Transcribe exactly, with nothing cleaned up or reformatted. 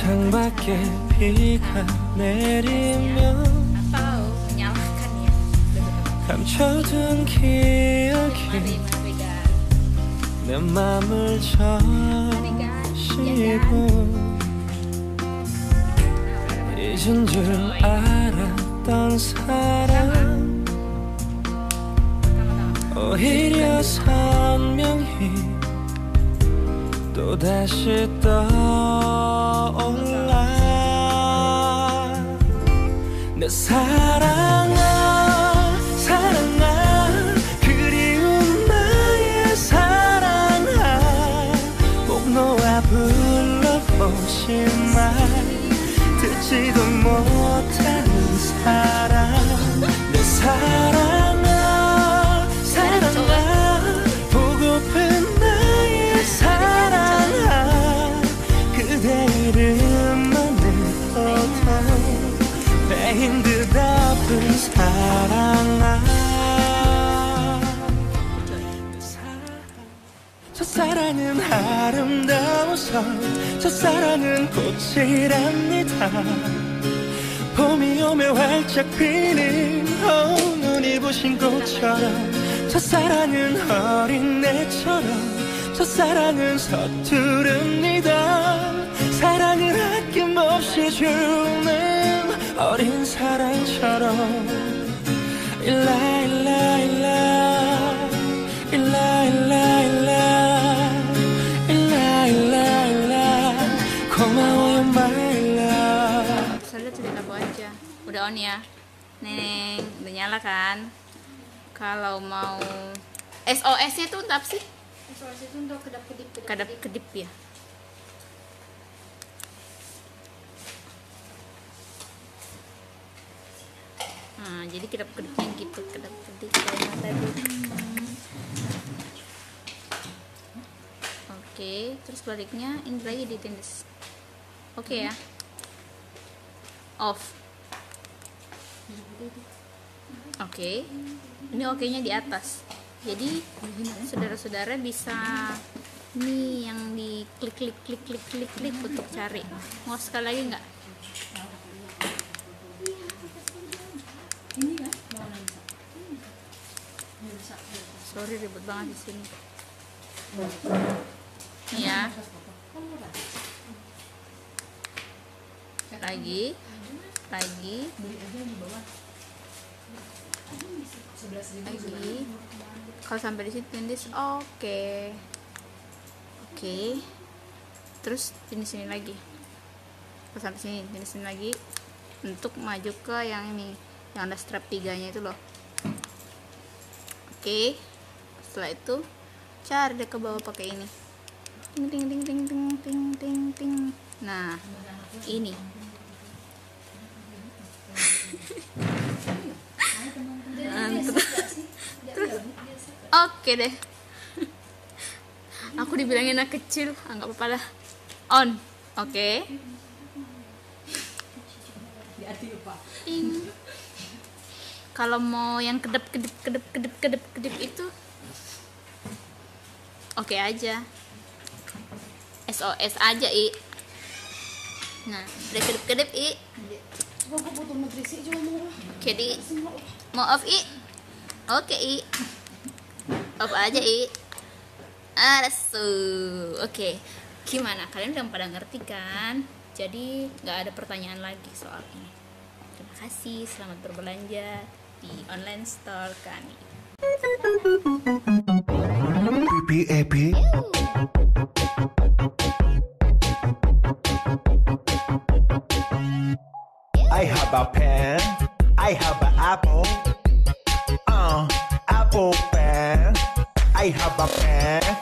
창밖에 비가 내리면 감춰둔 기억이 내 맘을 적시고 잊은 줄 알았던 사람 오히려 선명히 또다시 떠올라 내 사랑아 사랑아 그리운 나의 사랑아 목 놓아 불러보지만 듣지도 못하는 사랑 내 사랑아 사랑아 보고픈 나의 사랑아 그대 이름만 듣고도 배인 듯 아픈 사랑아 첫사랑은 아름다워서 첫사랑은 꽃이랍니다 봄이 오면 활짝 피는 어, 눈이 부신 꽃처럼 첫사랑은 어린애처럼 첫사랑은 서투릅니다 사랑을 아낌없이 주는 어린 사랑처럼 일라 일라 일라 일라 일라 일라 일라 일라 고마워요 my love. Saya lihat cerita aku aja. Udah on ya, Neng. Udah nyala kan? Kalau mau S O S-nya tuh untuk apa sih? S O S itu untuk kedap-kedip. Kedap-kedip ya. Nah, jadi kedap-kedipnya gitu, kedap-kedip kayak mata itu. Oke, terus baliknya ini lagi ditindis. Oke ya. Off. Oke. Ini oke-nya di atas. Jadi saudara-saudara bisa ini yang di klik klik klik klik klik klik untuk cari. Mau sekali lagi nggak? Sorry ribet banget di sini. Nih ya. Lagi, lagi, lagi. Kalau sampai di situ tindis, oke, okay. Oke. Okay. Terus tindis sini lagi. Kalau sampai sini tindis sini lagi untuk maju ke yang ini, yang ada strap tiganya itu loh. Oke. Okay. Setelah itu cari deh ke bawah pakai ini. Ting ting ting ting ting ting ting ting. Nah, ini. Oke deh. Aku dibilangin anak kecil, anggap apa-apa dah. On. Oke. Ting. Kalau mau yang kedep kedep kedep kedep kedep kedep itu oke okay aja. S O S aja i. Nah, udah kedip-kedip i. Oke di. Mau off i. Oke i. Off aja i. Arasu. Oke. Gimana? Kalian udah pada ngerti kan? Jadi nggak ada pertanyaan lagi soal ini. Terima kasih. Selamat berbelanja di online store kami. P A P I have a pen, I have an apple, uh, apple pen. I have a pen,